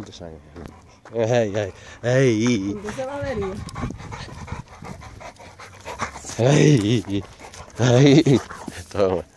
¿Cuántos años? ¡Ey, ey, ey! Entonces va a venir. ¡Ey! ¡Ey! Toma.